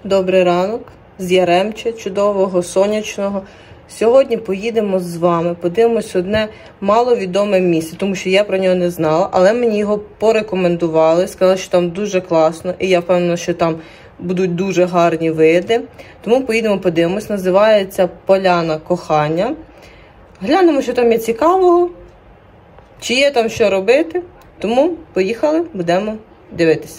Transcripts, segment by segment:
Добрий ранок з Яремча, чудового, сонячного. Сьогодні поїдемо з вами, подивимось одне маловідоме місце, тому що я про нього не знала, але мені його порекомендували, сказали, що там дуже класно, і я впевнена, що там будуть дуже гарні види. Тому поїдемо подивимось, називається Поляна Кохання. Глянемо, що там є цікавого, чи є там що робити, тому поїхали, будемо дивитися.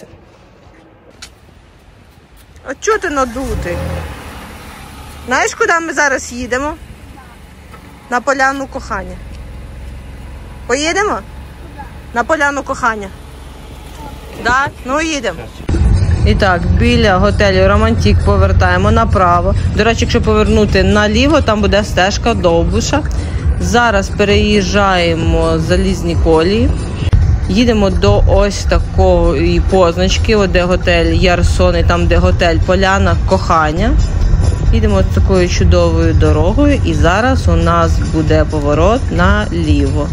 А чого ти надутий? Знаєш, куди ми зараз їдемо? На Поляну Кохання. Поїдемо? На Поляну Кохання. Да? Ну, їдемо. І так, біля готелю Романтик повертаємо направо. До речі, якщо повернути наліво, там буде стежка Довбуша. Зараз переїжджаємо залізні колії. Їдемо до ось такої позначки, де готель Ярсон і там, де готель Поляна Кохання. Їдемо такою чудовою дорогою і зараз у нас буде поворот наліво.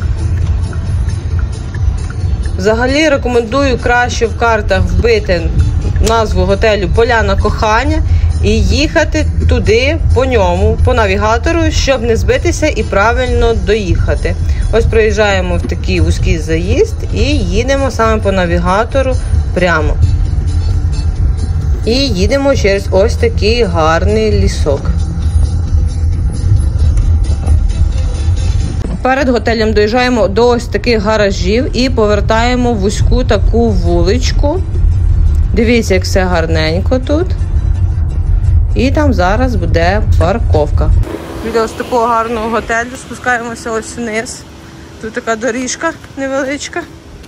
Взагалі рекомендую краще в картах вбити назву готелю Поляна Кохання і їхати туди по ньому, по навігатору, щоб не збитися і правильно доїхати. Ось проїжджаємо в такий вузький заїзд і їдемо саме по навігатору прямо. І їдемо через ось такий гарний лісок. Перед готелем доїжджаємо до ось таких гаражів і повертаємо в вузьку таку вуличку. Дивіться, як все гарненько тут. І там зараз буде парковка. Біля ось такого гарного готелю спускаємося ось вниз. Тут така доріжка невеличка.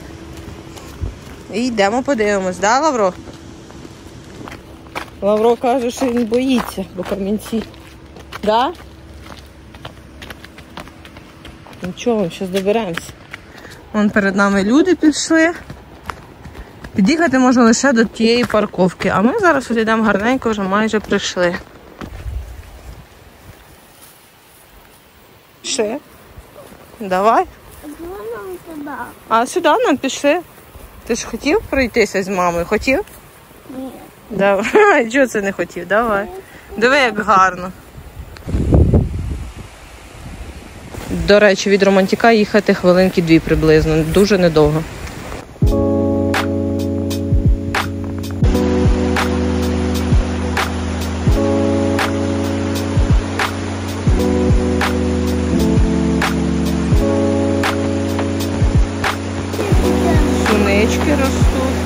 І йдемо подивимось, да, Лавро? Лавро каже, що він боїться, бо камінці. Да? Нічого, зараз доберемося. Вон перед нами люди пішли. Під'їхати можна лише до тієї парковки. А ми зараз ось йдемо гарненько, вже майже прийшли. Ще? Давай. А сюди нам пішли. Ти ж хотів пройтися з мамою? Хотів? Ні. Давай. Чого це не хотів? Давай. Диви, як гарно. До речі, від Романтика їхати хвилинки 2 приблизно. Дуже недовго. Сунички ростуть.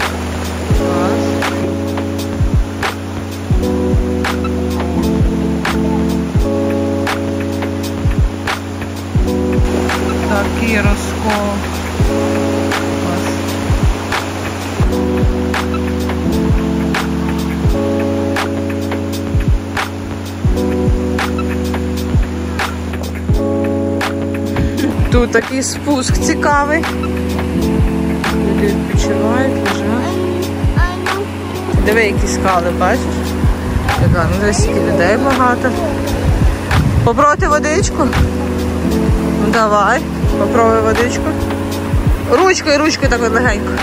Такий розкол. Тут такий спуск цікавий. Люди відпочивають, лежать. Диви, які скали, бачиш? Така, ну десь скільки людей багато. Попробуйте водичку? Ну давай, попробуй водичку. Ручкою так от легенько.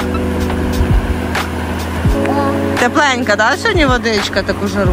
Тепленька, да, сьогодні водичка таку жару?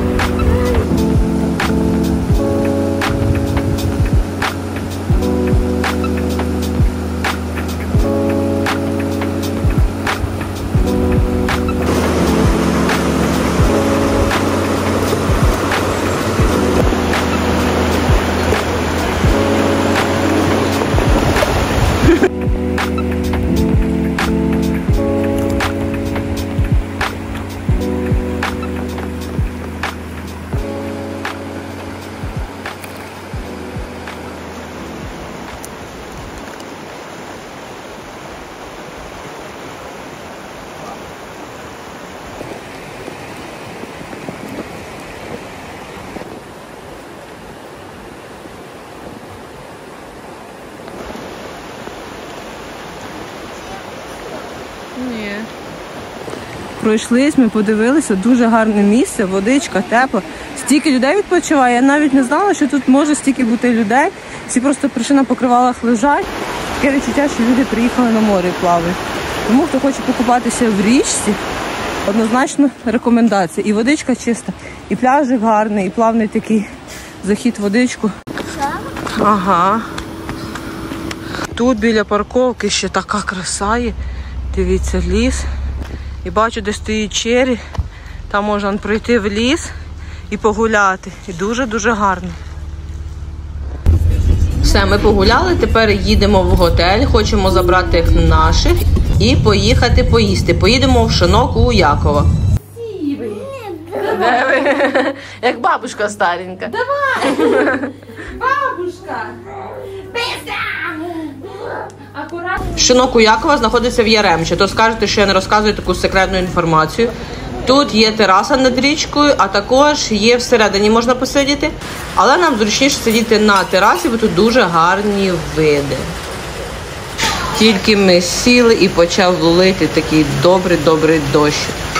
Ні. Пройшлись, ми подивилися, дуже гарне місце, водичка, тепла. Стільки людей відпочиває, я навіть не знала, що тут може стільки бути людей. Всі просто прийшли на покривалах лежать. Таке відчуття, що люди приїхали на море плавають. Тому хто хоче покупатися в річці, Однозначно рекомендація. І водичка чиста, і пляжик гарний, і плавний такий захід в водичку. Ага. Тут біля парковки ще така краса є. Дивіться, ліс. І бачу, де стоїть чері. Там можна пройти в ліс і погуляти. І дуже-дуже гарно. Все, ми погуляли, тепер їдемо в готель, хочемо забрати наших і поїхати поїсти. Поїдемо в шинок у Якова. Як бабушка старенька. Давай! Бабушка! Акуратно. Шинок у Якова знаходиться в Яремче. То скажете, що я не розказую таку секретну інформацію. Тут є тераса над річкою, а також є всередині можна посидіти. Але нам зручніше сидіти на терасі, бо тут дуже гарні види. Тільки ми сіли і почав лити такий добрий дощ.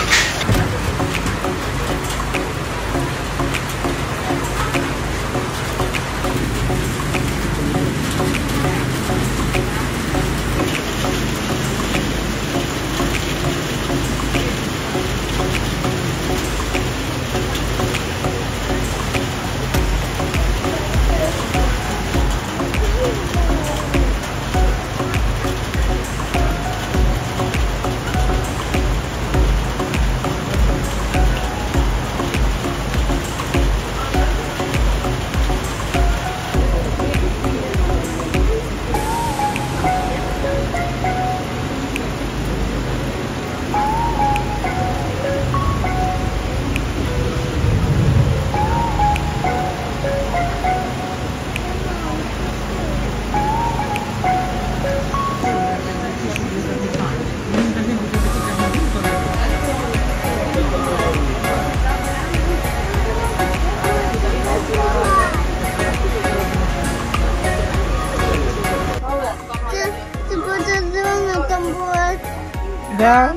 Да?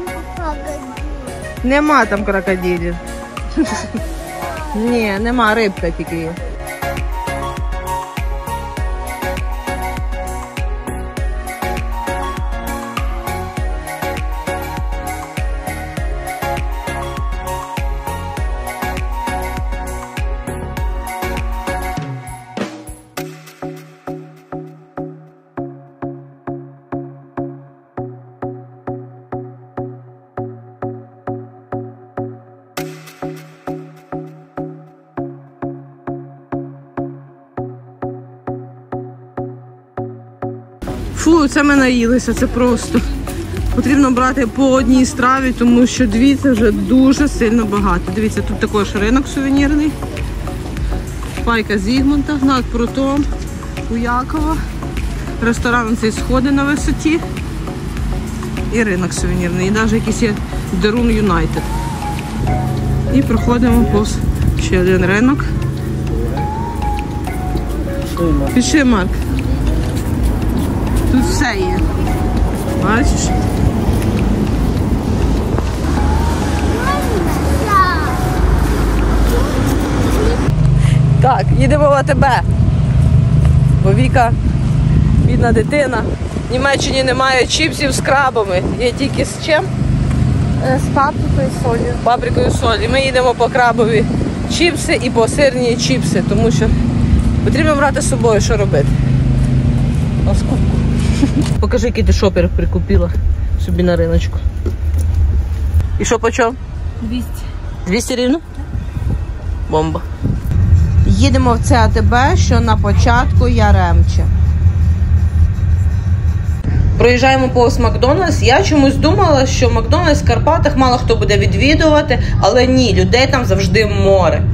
Нема там крокодилів. Ні, нема, рибка тільки є. Фу, це ми наїлися, це просто. Потрібно брати по одній страві, тому що дві це вже дуже сильно багато. Дивіться, тут також ринок сувенірний. Пайка Зігмунта над прутом у Якова. Ресторан цей сходи на висоті. І ринок сувенірний. І навіть якийсь є Дерун Юнайтед. І проходимо повз ще один ринок. Пішли, Марк. Тут все є. Бачиш? Так, їдемо в АТБ. Бо Віка, бідна дитина. В Німеччині немає чіпсів з крабами. Є тільки з чим? З паприкою і солью. Паприкою і солі. Ми їдемо по крабові чіпси і по сирні чіпси, тому що потрібно брати з собою, що робити. На скупку. Покажи, який ти шопер прикупила собі на риночку. І що почав? 200. 200 рівно? Бомба. Їдемо в це АТБ, що на початку Яремче. Проїжджаємо повз Макдональдс. Я чомусь думала, що Макдональдс в Карпатах мало хто буде відвідувати, але ні, людей там завжди море.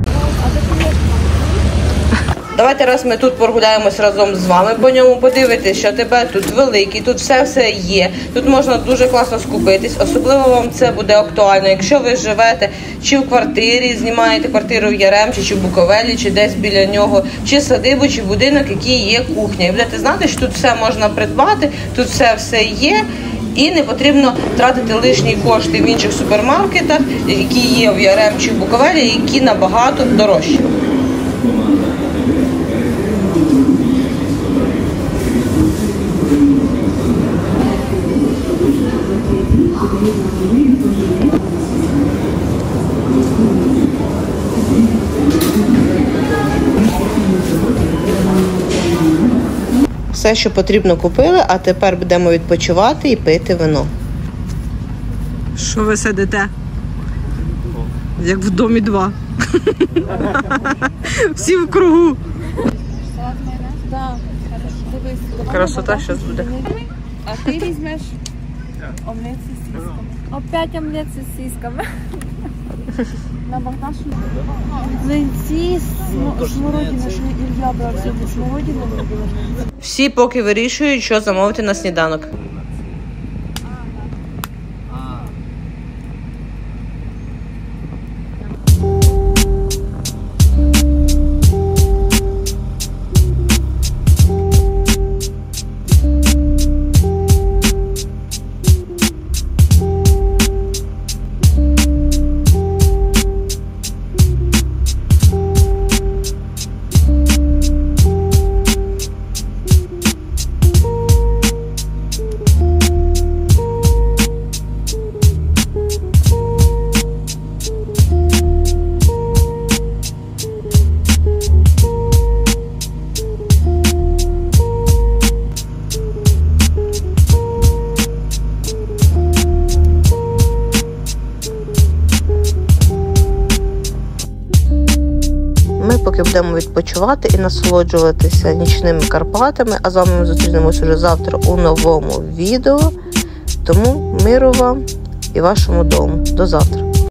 Давайте раз ми тут прогуляємось разом з вами, по ньому подивитись, що тебе тут великий, тут все є. Тут можна дуже класно скупитись, особливо вам це буде актуально, якщо ви живете чи в квартирі, знімаєте квартиру в Яремчі, чи в Буковелі, чи десь біля нього, чи садибу, чи будинок, який є кухня. І будете знати, що тут все можна придбати, тут все є. І не потрібно тратити лишні кошти в інших супермаркетах, які є в Яремчі, в Буковелі, які набагато дорожчі. все, що потрібно, купили, а тепер будемо відпочивати і пити вино. Що ви сидите? Як в домі 2. Всі в кругу. Да. Дивись. Красота зараз буде. А ти візьмеш омлет з сісками. Опять омлет з сісками. На Богдашу. Млинці з смородиною, що Ілля брав сьогодні смородину робила. Всі поки вирішують, що замовити на сніданок. Ми поки будемо відпочивати і насолоджуватися нічними Карпатами, а з вами ми зустрінемось уже завтра у новому відео. Тому миру вам і вашому дому. До завтра.